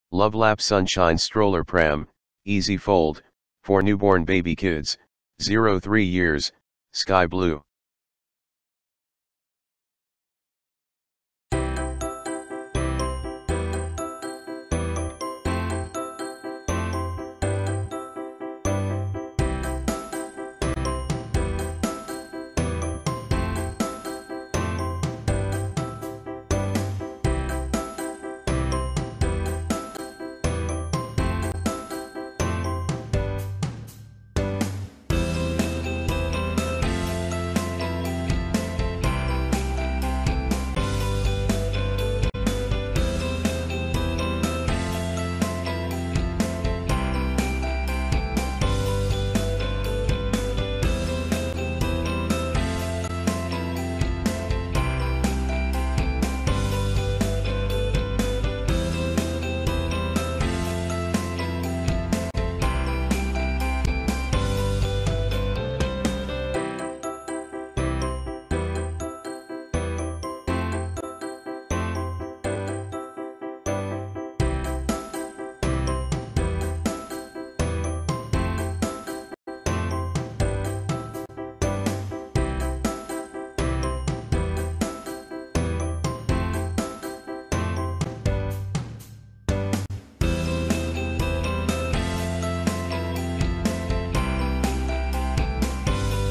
LuvLap Sunshine Stroller Pram, Easy Fold, for newborn baby kids, 0-3 years, sky blue.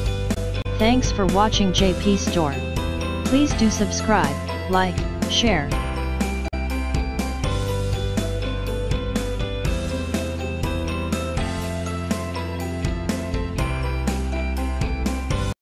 Thanks for watching JP Store. Please do subscribe, like, share,